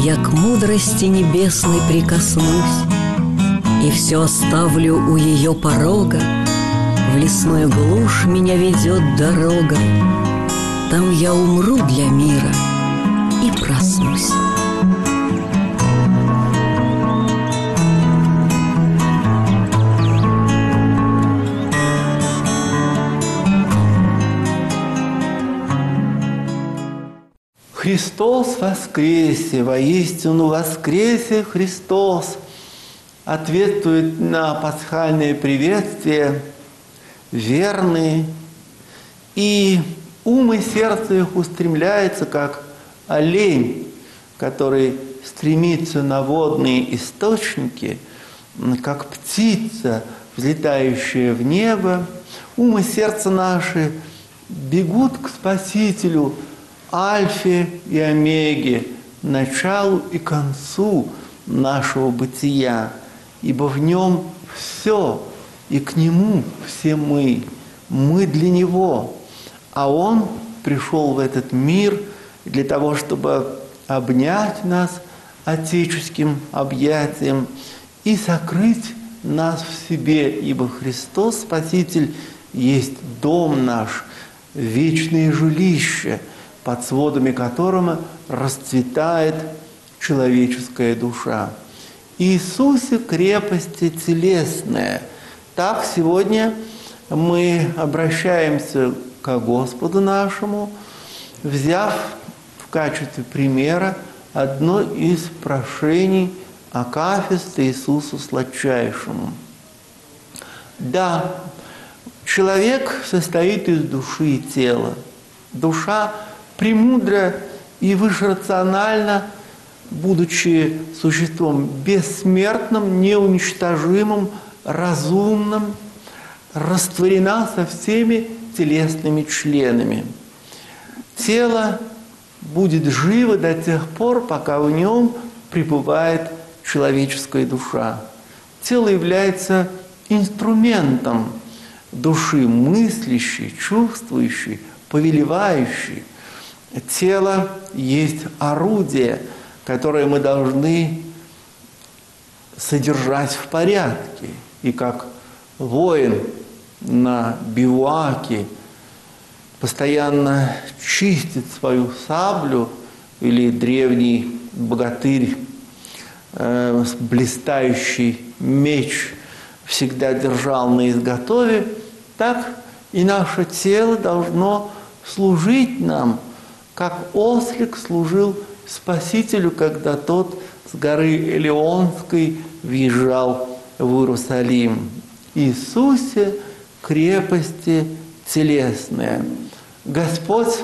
я к мудрости небесной прикоснусь и все оставлю у ее порога. В лесную глушь меня ведет дорога, там я умру для мира и проснусь. Христос воскресе, воистину воскресе Христос, ответствует на пасхальное приветствие верные, и ум и сердце их устремляется, как олень, который стремится на водные источники, как птица, взлетающая в небо. Ум и сердце наши бегут к Спасителю, Альфе и Омеге, началу и концу нашего бытия, ибо в нем все, и к нему все мы для него. А он пришел в этот мир для того, чтобы обнять нас отеческим объятием и сокрыть нас в себе, ибо Христос, Спаситель, есть дом наш, вечное жилище, под сводами которого расцветает человеческая душа. Иисусе крепости телесная. Так сегодня мы обращаемся к Господу нашему, взяв в качестве примера одно из прошений Акафиста Иисусу Сладчайшему. Да, человек состоит из души и тела. Душа премудро и вышерационально, будучи существом бессмертным, неуничтожимым, разумным, растворена со всеми телесными членами. Тело будет живо до тех пор, пока в нем пребывает человеческая душа. Тело является инструментом души, мыслящей, чувствующей, повелевающей. Тело есть орудие, которое мы должны содержать в порядке. И как воин на бивуаке постоянно чистит свою саблю, или древний богатырь блистающий меч всегда держал на изготове, так и наше тело должно служить нам, как ослик служил Спасителю, когда тот с горы Элеонской въезжал в Иерусалим. Иисусе крепости телесные. Господь,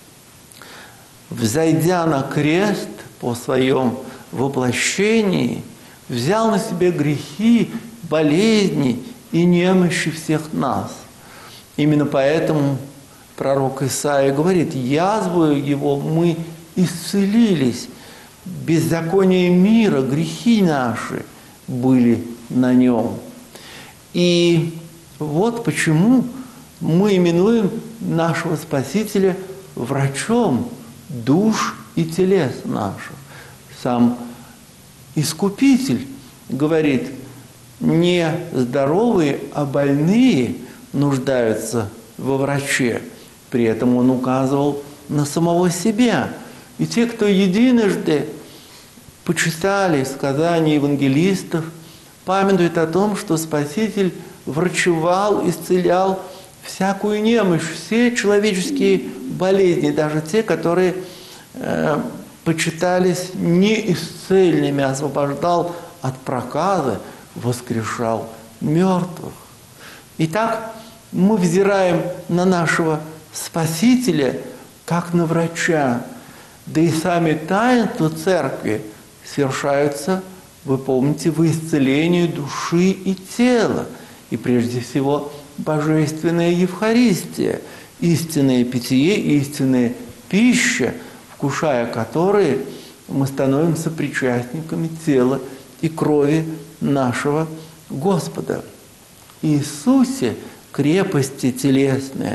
взойдя на крест по своем воплощении, взял на себя грехи, болезни и немощи всех нас. Именно поэтому пророк Исаия говорит: язвою его мы исцелились, беззаконие мира, грехи наши были на нем. И вот почему мы именуем нашего Спасителя врачом душ и телес наших. Сам Искупитель говорит: не здоровые, а больные нуждаются во враче. При этом он указывал на самого себя. И те, кто единожды почитали сказания евангелистов, памятуют о том, что Спаситель врачевал, исцелял всякую немощь, все человеческие болезни, даже те, которые почитались неисцельными, освобождал от проказы, воскрешал мертвых. Итак, мы взираем на нашего Спасителя как на врача, да и сами таинства Церкви совершаются, вы помните, в исцелении души и тела, и прежде всего божественная Евхаристия, истинное питье, истинная пища, вкушая которые мы становимся причастниками тела и крови нашего Господа. Иисусе крепости телесные.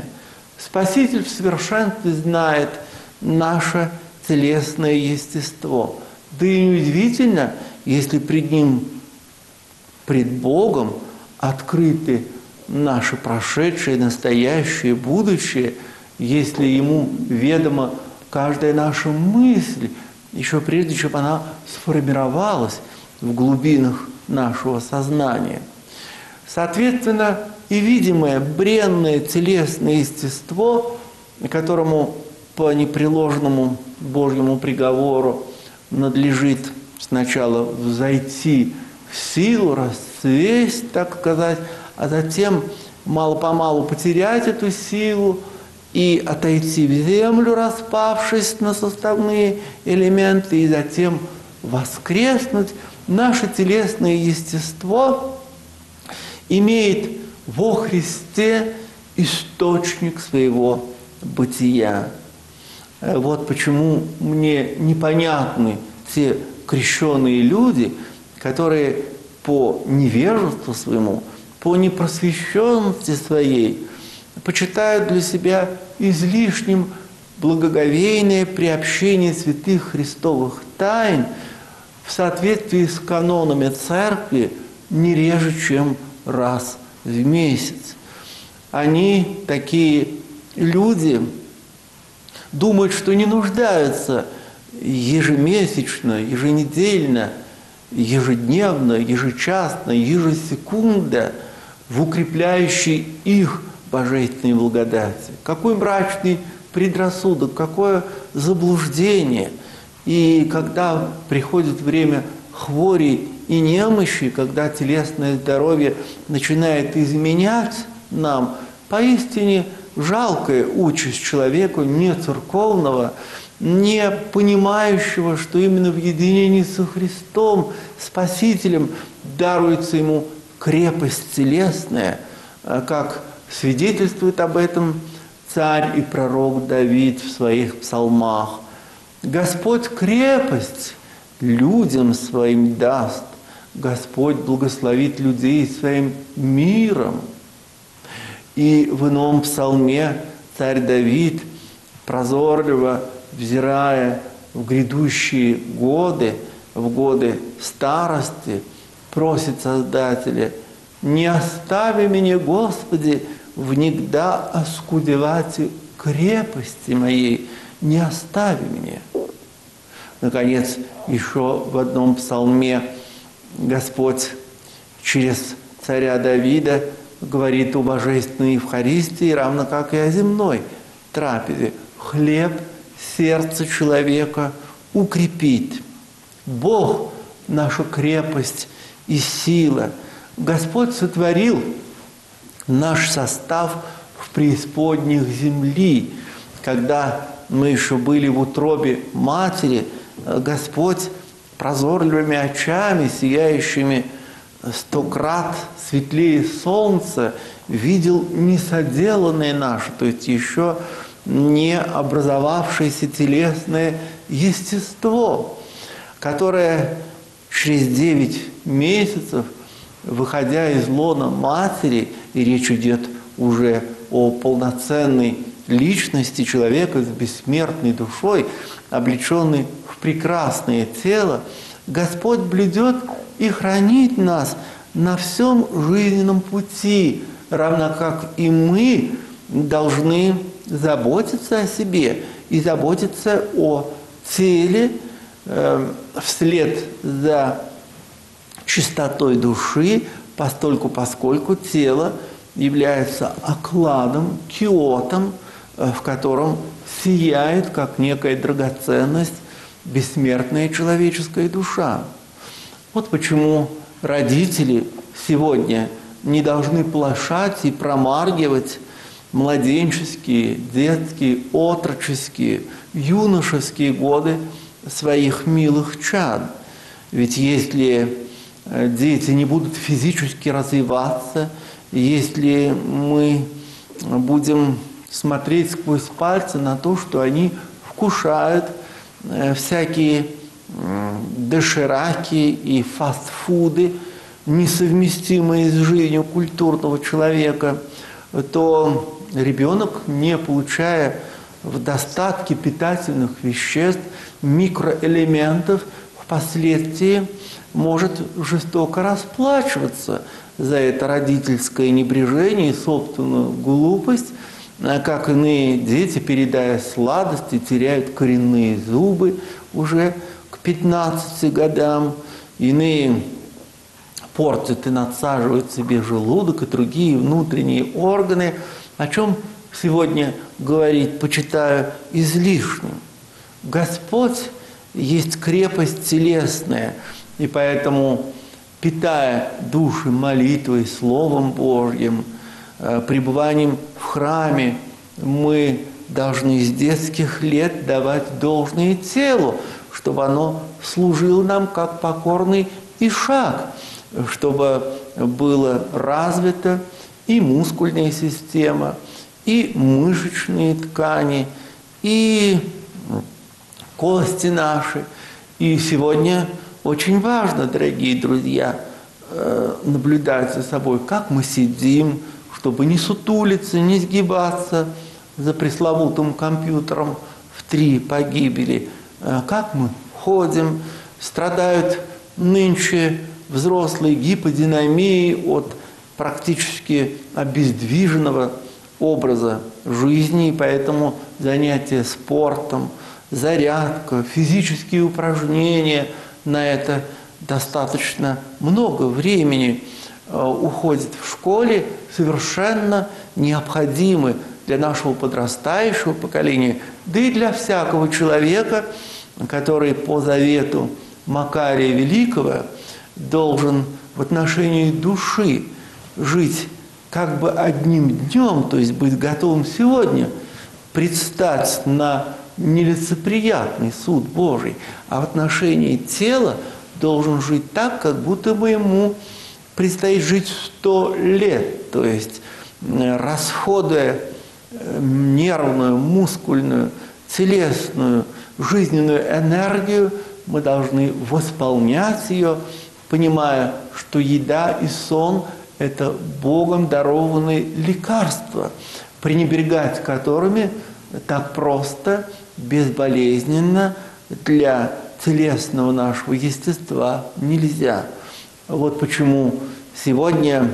Спаситель в совершенстве знает наше телесное естество. Да и неудивительно, если пред Ним, пред Богом открыты наше прошедшее, настоящее, будущее, если Ему ведома каждая наша мысль, еще прежде, чем она сформировалась в глубинах нашего сознания. Соответственно, и видимое бренное телесное естество, которому по непреложному Божьему приговору надлежит сначала взойти в силу, расцвесть, так сказать, а затем мало-помалу потерять эту силу и отойти в землю, распавшись на составные элементы, и затем воскреснуть. Наше телесное естество имеет во Христе источник своего бытия. Вот почему мне непонятны те крещеные люди, которые по невежеству своему, по непросвещенности своей почитают для себя излишним благоговейное приобщение святых христовых тайн в соответствии с канонами Церкви не реже, чем раз в месяц. Они, такие люди, думают, что не нуждаются ежемесячно, еженедельно, ежедневно, ежечасно, ежесекунда в укрепляющей их божественной благодати. Какой мрачный предрассудок, какое заблуждение. И когда приходит время хвори и немощи, когда телесное здоровье начинает изменять нам, поистине жалкая участь человеку не церковного, не понимающего, что именно в единении со Христом, Спасителем, даруется ему крепость телесная, как свидетельствует об этом царь и пророк Давид в своих псалмах. Господь крепость людям своим даст, Господь благословит людей своим миром. И в ином псалме царь Давид, прозорливо взирая в грядущие годы, в годы старости, просит Создателя: «Не остави меня, Господи, внегда оскудевати крепости моей, не остави меня». Наконец, еще в одном псалме Господь через царя Давида говорит о божественной Евхаристии, равно как и о земной трапезе. «Хлеб сердце человека укрепит». Бог – наша крепость и сила. Господь сотворил наш состав в преисподних земли. Когда мы еще были в утробе матери, Господь прозорливыми очами, сияющими 100 крат светлее солнца, видел несоделанное наше, то есть еще не образовавшееся телесное естество, которое через 9 месяцев, выходя из лона матери, и речь идет уже о полноценной личности человека с бессмертной душой, облеченной в прекрасное тело, Господь блюдет и хранит нас на всем жизненном пути, равно как и мы должны заботиться о себе и заботиться о теле вслед за чистотой души, поскольку тело является окладом, киотом, в котором сияет, как некая драгоценность, бессмертная человеческая душа. Вот почему родители сегодня не должны плашать и промаргивать младенческие, детские, отроческие, юношеские годы своих милых чад. Ведь если дети не будут физически развиваться, если мы будем смотреть сквозь пальцы на то, что они вкушают всякие дошираки и фастфуды, несовместимые с жизнью культурного человека, то ребенок, не получая в достатке питательных веществ, микроэлементов в впоследствии может жестоко расплачиваться за это родительское небрежение и собственную глупость, как иные дети, передая сладости, теряют коренные зубы уже к 15 годам, иные портят и надсаживают себе желудок и другие внутренние органы, о чем сегодня говорить, почитаю, излишним. Господь есть крепость телесная, и поэтому, питая души молитвой, Словом Божьим, пребыванием в храме, мы должны с детских лет давать должное телу, чтобы оно служило нам как покорный ишак, чтобы была развита и мускульная система, и мышечные ткани, и кости наши. И сегодня очень важно, дорогие друзья, наблюдать за собой, как мы сидим, чтобы не сутулиться, не сгибаться за пресловутым компьютером в 3 погибели. Как мы ходим, страдают нынче взрослые гиподинамией от практически обездвиженного образа жизни, и поэтому занятия спортом, зарядка, физические упражнения, на это достаточно много времени уходит в школе, совершенно необходимы для нашего подрастающего поколения, да и для всякого человека, который по завету Макария Великого должен в отношении души жить как бы одним днем, то есть быть готовым сегодня предстать на нелицеприятный суд Божий, а в отношении тела должен жить так, как будто бы ему предстоит жить 100 лет, то есть расходуя нервную, мускульную, телесную, жизненную энергию, мы должны восполнять ее, понимая, что еда и сон – это Богом дарованные лекарства, пренебрегать которыми так просто, безболезненно для телесного нашего естества нельзя. Вот почему сегодня,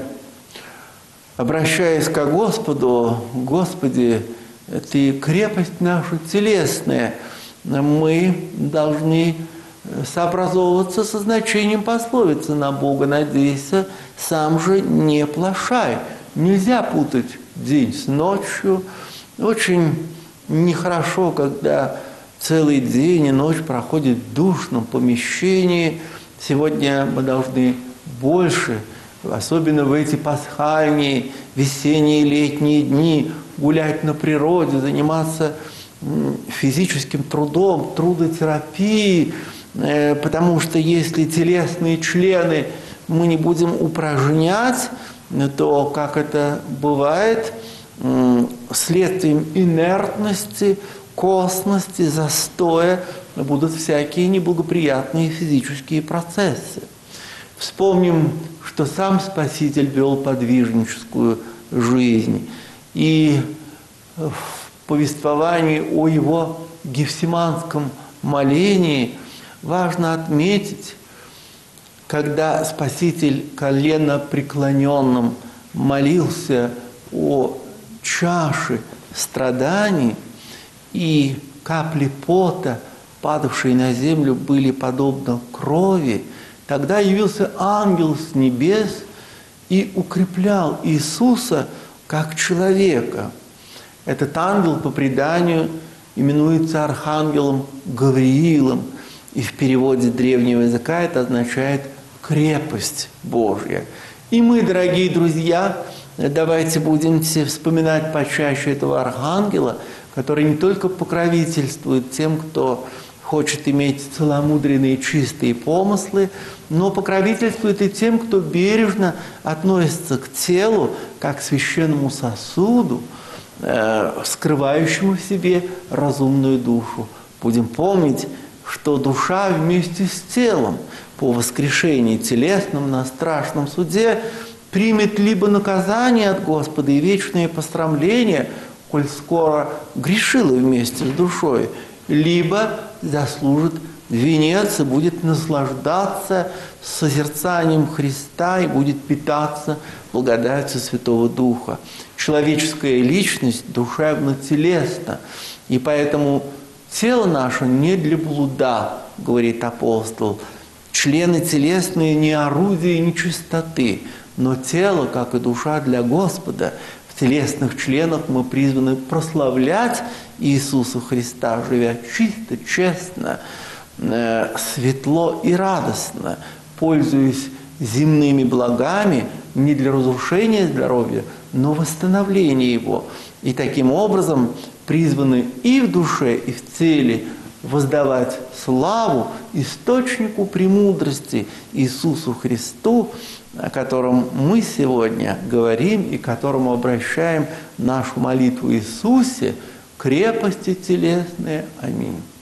обращаясь к Господу: «Господи, Ты крепость наша телесная», мы должны сообразовываться со значением пословицы «на Бога надейся, сам же не плашай». Нельзя путать день с ночью. Очень нехорошо, когда целый день и ночь проходит в душном помещении. Сегодня мы должны больше, особенно в эти пасхальные, весенние, летние дни, гулять на природе, заниматься физическим трудом, трудотерапией, потому что если телесные члены мы не будем упражнять, то, как это бывает, следствием инертности, косности, застоя будут всякие неблагоприятные физические процессы. Вспомним, что сам Спаситель вел подвижническую жизнь. И в повествовании о его гефсиманском молении важно отметить, когда Спаситель коленопреклоненным молился о чаше страданий, и капли пота, падавшие на землю, были подобны крови, тогда явился ангел с небес и укреплял Иисуса как человека. Этот ангел по преданию именуется архангелом Гавриилом, и в переводе древнего языка это означает «крепость Божья». И мы, дорогие друзья, давайте будем вспоминать почаще этого архангела, который не только покровительствует тем, кто хочет иметь целомудренные чистые помыслы, но покровительствует и тем, кто бережно относится к телу, как к священному сосуду, скрывающему в себе разумную душу. Будем помнить, что душа вместе с телом по воскрешении телесном на страшном суде примет либо наказание от Господа и вечное посрамление, коль скоро грешила вместе с душой, либо заслужит венец и будет наслаждаться созерцанием Христа и будет питаться благодатью Святого Духа. Человеческая личность душевно-телесна, и поэтому тело наше не для блуда, говорит апостол. Члены телесные не орудия нечистоты, но тело, как и душа, для Господа. В телесных членах мы призваны прославлять Иисуса Христа, живя чисто, честно, светло и радостно, пользуясь земными благами не для разрушения здоровья, но восстановления его. И таким образом призваны и в душе, и в теле воздавать славу источнику премудрости Иисусу Христу, о котором мы сегодня говорим и которому обращаем нашу молитву Иисусе, крепости телесные. Аминь.